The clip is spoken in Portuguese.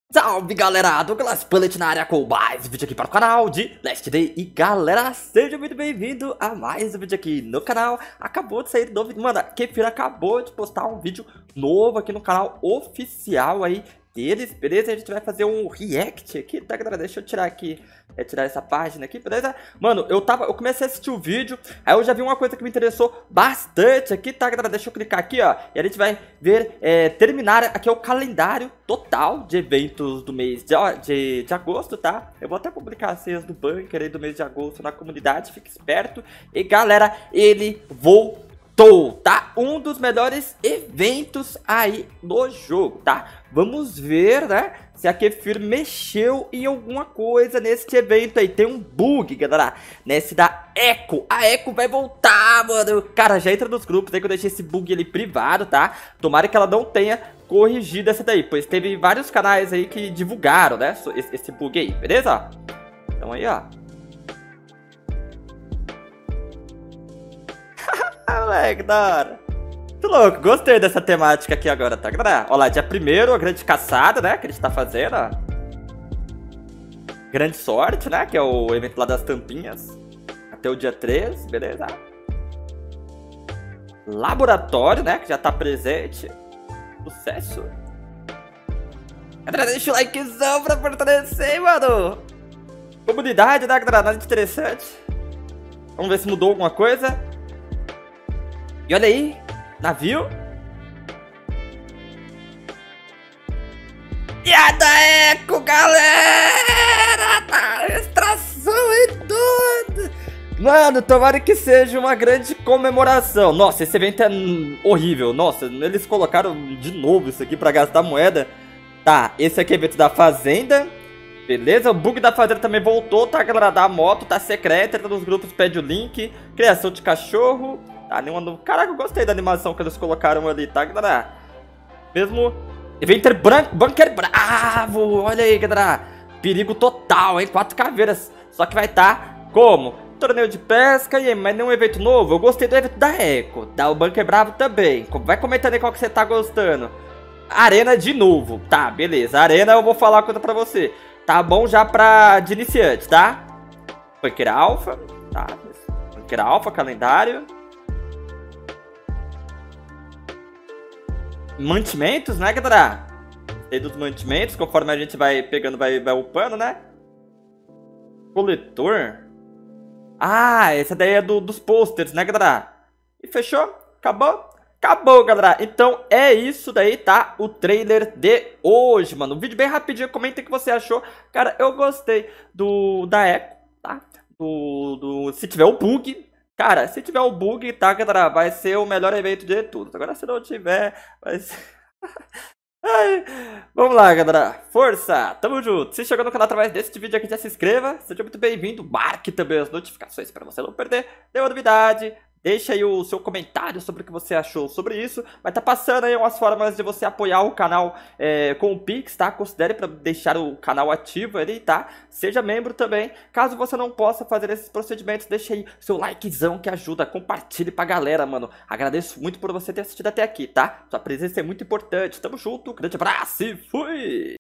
Salve galera, Douglas Bullet na área com mais um vídeo aqui para o canal de Last Day. E galera, seja muito bem-vindo a mais um vídeo aqui no canal. Acabou de sair novo, mano, Kefir acabou de postar um vídeo novo aqui no canal oficial aí deles, beleza? A gente vai fazer um react aqui, tá galera? Deixa eu tirar aqui, tirar essa página aqui, beleza? Mano, eu comecei a assistir o vídeo, aí eu já vi uma coisa que me interessou bastante aqui, tá galera? Deixa eu clicar aqui, ó, e a gente vai ver, terminar aqui o calendário total de eventos do mês de agosto, tá? Eu vou até publicar as senhas do bunker aí do mês de agosto na comunidade, fique esperto. E galera, ele voltou, tá? Um dos melhores eventos aí no jogo, tá? Vamos ver, né, se a Kefir mexeu em alguma coisa nesse evento aí. Tem um bug, galera, nesse da Echo. A Echo vai voltar, mano. Cara, já entra nos grupos aí que eu deixei esse bug ali privado, tá? Tomara que ela não tenha corrigido essa daí, pois teve vários canais aí que divulgaram, né, esse bug aí, beleza? Então aí, ó. Moleque, da hora. Muito louco, gostei dessa temática aqui agora, tá, galera? Olha lá, dia 1º, a grande caçada, né, que a gente tá fazendo, ó. Grande sorte, né, que é o evento lá das tampinhas. Até o dia 3, beleza? Laboratório, né, que já tá presente. Sucesso. Galera, deixa o likezão pra fortalecer, mano. Comunidade, né, galera, nada interessante. Vamos ver se mudou alguma coisa. E olha aí, navio. E a da Echo, galera! Tá extração e tudo! Mano, tomara que seja uma grande comemoração. Nossa, esse evento é horrível. Nossa, eles colocaram de novo isso aqui pra gastar moeda. Tá, esse aqui é o evento da fazenda. Beleza, o bug da fazenda também voltou, tá, galera? Da moto, tá secreta, entra nos grupos, pede o link. Criação de cachorro. Tá, nenhuma... Caraca, eu gostei da animação que eles colocaram ali, tá, galera? Mesmo... Evento branco, bunker bravo. Olha aí, galera. Perigo total, hein? 4 caveiras. Só que vai estar como? Torneio de pesca, e mas nenhum evento novo. Eu gostei do evento da Echo. Da o bunker bravo também. Vai comentando aí qual que você tá gostando. Arena de novo. Tá, beleza. Arena eu vou falar uma coisa pra você. Tá bom já de iniciante, tá? Bunker alfa. Tá. Bunker alfa, calendário. Mantimentos, né, galera? Tem dos mantimentos, conforme a gente vai pegando, vai upando, né? Coletor. Ah, essa daí é dos posters, né, galera? E fechou? Acabou? Acabou, galera. Então é isso daí, tá? O trailer de hoje, mano. Um vídeo bem rapidinho, comenta o que você achou. Cara, eu gostei da Echo, tá? Se tiver o bug... Cara, se tiver o bug, tá, galera, vai ser o melhor evento de tudo. Agora, se não tiver, vai ser... Ai, vamos lá, galera. Força, tamo junto. Se chegou no canal através desse vídeo aqui, já se inscreva. Seja muito bem-vindo. Marque também as notificações para você não perder nenhuma novidade. Deixa aí o seu comentário sobre o que você achou sobre isso. Vai estar passando aí umas formas de você apoiar o canal com o Pix, tá? Considere para deixar o canal ativo ali, tá? Seja membro também. Caso você não possa fazer esses procedimentos, deixa aí seu likezão que ajuda. Compartilhe pra galera, mano. Agradeço muito por você ter assistido até aqui, tá? Sua presença é muito importante. Tamo junto, grande abraço e fui!